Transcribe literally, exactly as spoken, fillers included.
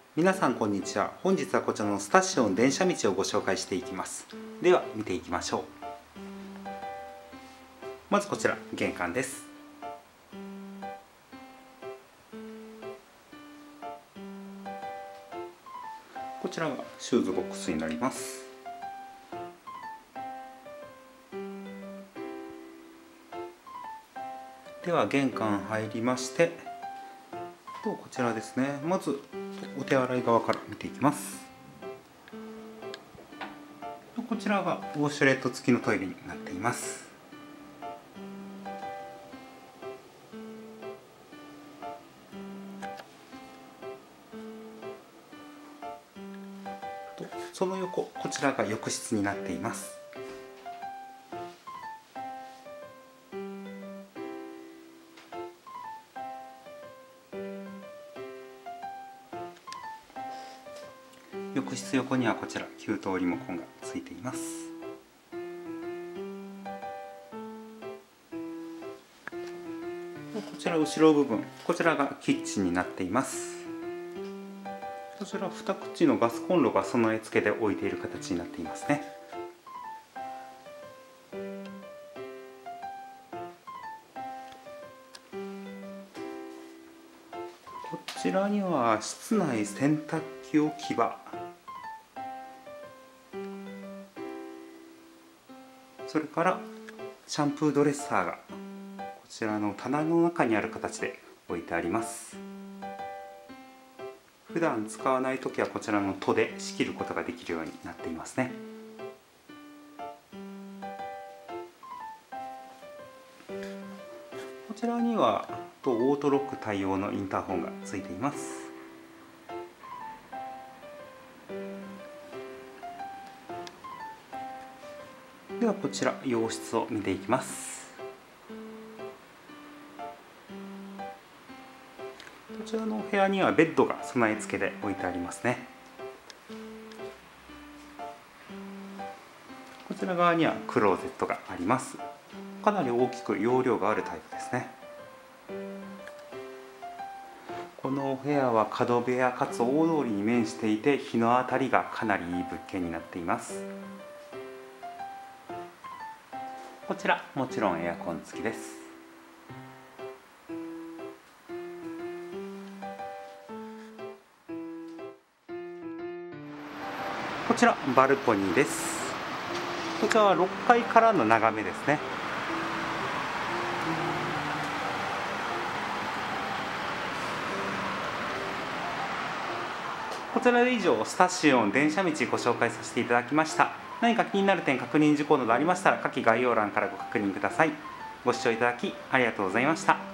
皆さんこんにちは。本日はこちらのスタシオン電車道をご紹介していきます。では見ていきましょう。まずこちら玄関です。こちらがシューズボックスになります。では玄関入りまして、とこちらですね。まずお手洗い側から見ていきます。こちらがウォシュレット付きのトイレになっています。その横、こちらが浴室になっています。浴室横にはこちら給湯リモコンがついています。こちら後ろ部分、こちらがキッチンになっています。こちら二口のガスコンロが備え付けで置いている形になっていますね。こちらには室内洗濯機置き場、それからシャンプードレッサーがこちらの棚の中にある形で置いてあります。普段使わない時はこちらの戸で仕切ることができるようになっていますね。こちらにはオートロック対応のインターホンがついています。ではこちら洋室を見ていきます。こちらのお部屋にはベッドが備え付けで置いてありますね。こちら側にはクローゼットがあります。かなり大きく容量があるタイプですね。このお部屋は角部屋かつ大通りに面していて、日の当たりがかなりいい物件になっています。こちらもちろんエアコン付きです。こちらバルコニーです。こちらはろっかいからの眺めですね。こちらで以上スタシオン電車道ご紹介させていただきました。何か気になる点、確認事項などありましたら下記概要欄からご確認ください。ご視聴いただきありがとうございました。